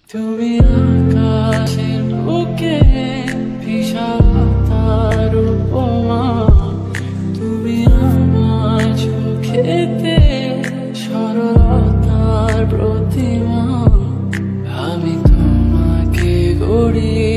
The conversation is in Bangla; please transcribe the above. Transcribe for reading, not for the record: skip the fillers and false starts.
তুমি আকাশের বুকে বিশালতার উপমা, তুমি আমার চোখেতে সরলতার প্রতিমা। আমি তোমাকে গড়ি